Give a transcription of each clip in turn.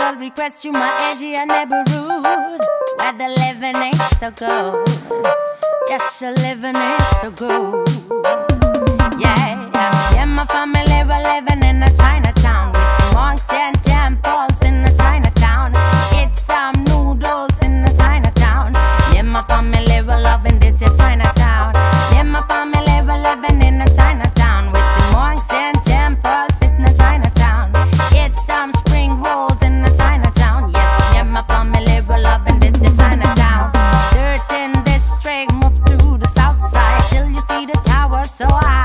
special request to my Asian neighborhood, where the living ain't so good. Yes, the living ain't so good. Yeah, yeah, my family were living in a Chinatown with some monks and temples in a Chinatown. It's some noodles in a Chinatown. Yeah, my family were loving this here Chinatown. Yeah, my family were living in a Chinatown with some monks and temples in a Chinatown. It's some spring rolls in a Chinatown. Yes, yeah, my family were loving this here Chinatown. Certain district moved to the south side till you see the tower so high.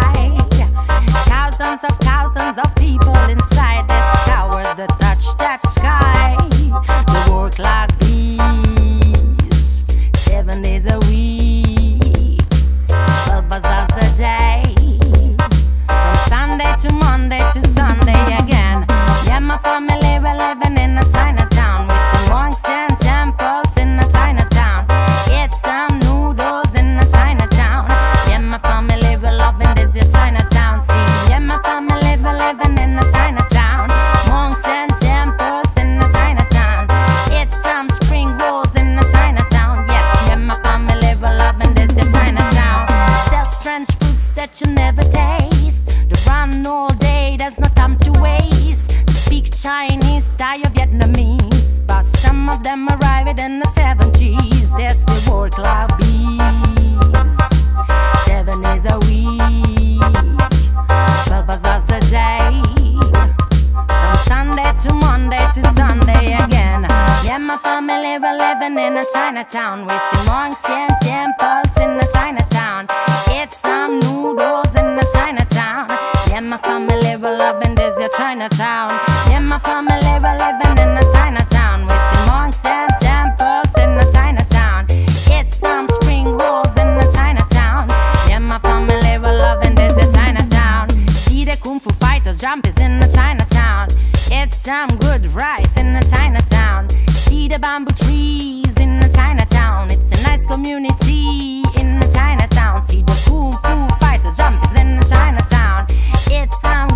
Thousands of people inside this towers that touch that sky. The work like bees, 7 days a week, 12 bazaars a day, from Sunday to Monday to Sunday again. Yeah, my family were living in a Chinatown with some monks and temples in a Chinatown. It's some noodles in a Chinatown. Yeah, my family were loving this here Chinatown. See, yeah, my family were living in a Chinatown. Monks and temples in a Chinatown. It's some spring rolls in a Chinatown. Yes, yeah, my family were loving this here Chinatown. Sells strange fruits that you never taste. The run all day, there's no time to waste. Speak Chinese, style Vietnamese, but some of them arrived in the 70s. There's the work like bees, 7 days a week, 12 bazaars a day, from Sunday to Monday to Sunday again. Yeah, my family were living in a Chinatown with some monks and temples in a Chinatown. It's some noodles in a Chinatown. Yeah, my family were loving this here Chinatown. Yeah, my family were living in a Chinatown with some monks and temples in a Chinatown. It's some spring rolls in a Chinatown. Yeah, my family were loving this here Chinatown. See the Kung Fu fighters jumping in a Chinatown. It's some good rice in a Chinatown. See the bamboo trees in a Chinatown. It's a nice community in a Chinatown. See the Kung Fu fighters jumping in a Chinatown. It's some